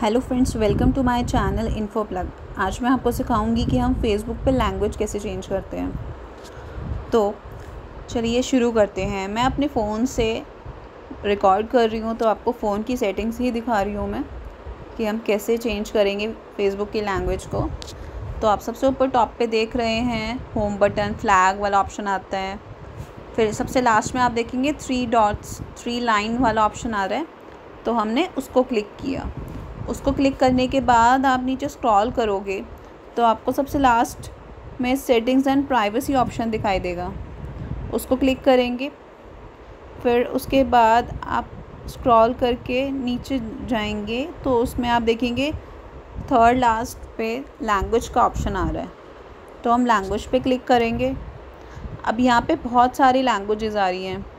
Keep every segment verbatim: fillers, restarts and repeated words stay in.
Hello friends, welcome to my channel info plug. आज मैं आपको सिखाऊंगी कि हम फेसबुक पे लैंग्वेज कैसे चेंज करते हैं। तो चलिए शुरू करते हैं। मैं अपने फ़ोन से रिकॉर्ड कर रही हूँ, तो आपको फ़ोन की सेटिंग्स ही दिखा रही हूँ मैं कि हम कैसे चेंज करेंगे फेसबुक की लैंग्वेज को। तो आप सबसे ऊपर टॉप पे देख रहे हैं होम बटन, फ्लैग वाला ऑप्शन आता है। फिर सबसे लास्ट में आप देखेंगे थ्री डॉट्स थ्री लाइन वाला ऑप्शन आ रहा है, तो हमने उसको क्लिक किया। उसको क्लिक करने के बाद आप नीचे स्क्रॉल करोगे तो आपको सबसे लास्ट में सेटिंग्स एंड प्राइवेसी ऑप्शन दिखाई देगा, उसको क्लिक करेंगे। फिर उसके बाद आप स्क्रॉल करके नीचे जाएंगे तो उसमें आप देखेंगे थर्ड लास्ट पे लैंग्वेज का ऑप्शन आ रहा है, तो हम लैंग्वेज पे क्लिक करेंगे। अब यहाँ पे बहुत सारी लैंग्वेजेस आ रही हैं।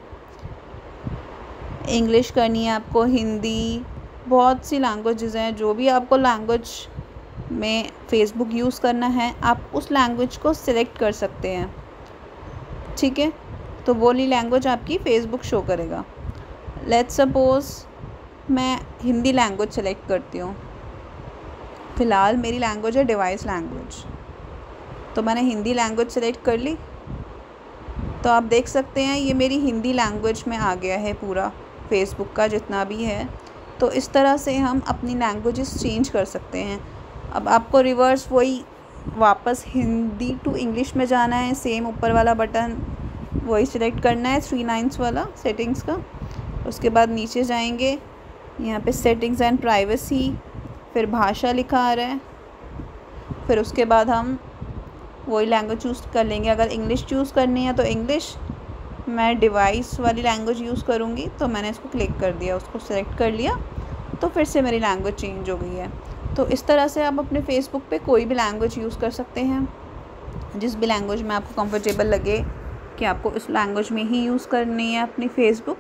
इंग्लिश करनी है आपको, हिंदी, बहुत सी लैंग्वेजेस हैं। जो भी आपको लैंग्वेज में फ़ेसबुक यूज़ करना है आप उस लैंग्वेज को सिलेक्ट कर सकते हैं, ठीक है। तो वो वाली लैंग्वेज आपकी फ़ेसबुक शो करेगा। लेट्स सपोज़ मैं हिंदी लैंग्वेज सेलेक्ट करती हूँ। फ़िलहाल मेरी लैंग्वेज है डिवाइस लैंग्वेज, तो मैंने हिंदी लैंग्वेज सेलेक्ट कर ली। तो आप देख सकते हैं ये मेरी हिंदी लैंग्वेज में आ गया है पूरा फ़ेसबुक का जितना भी है। तो इस तरह से हम अपनी लैंग्वेजेस चेंज कर सकते हैं। अब आपको रिवर्स वही वापस हिंदी टू इंग्लिश में जाना है, सेम ऊपर वाला बटन वही सिलेक्ट करना है, थ्री लाइन्स वाला सेटिंग्स का। उसके बाद नीचे जाएंगे, यहाँ पे सेटिंग्स एंड प्राइवेसी, फिर भाषा लिखा आ रहा है। फिर उसके बाद हम वही लैंग्वेज चूज़ कर लेंगे। अगर इंग्लिश चूज़ करनी है तो इंग्लिश, मैं डिवाइस वाली लैंग्वेज यूज़ करूँगी, तो मैंने इसको क्लिक कर दिया, उसको सेलेक्ट कर लिया, तो फिर से मेरी लैंग्वेज चेंज हो गई है। तो इस तरह से आप अपने फ़ेसबुक पे कोई भी लैंग्वेज यूज़ कर सकते हैं, जिस भी लैंग्वेज में आपको कंफर्टेबल लगे कि आपको इस लैंग्वेज में ही यूज़ करनी है अपनी फ़ेसबुक।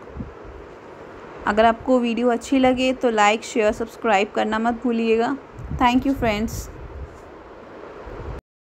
अगर आपको वीडियो अच्छी लगे तो लाइक, शेयर, सब्सक्राइब करना मत भूलिएगा। Thank you friends.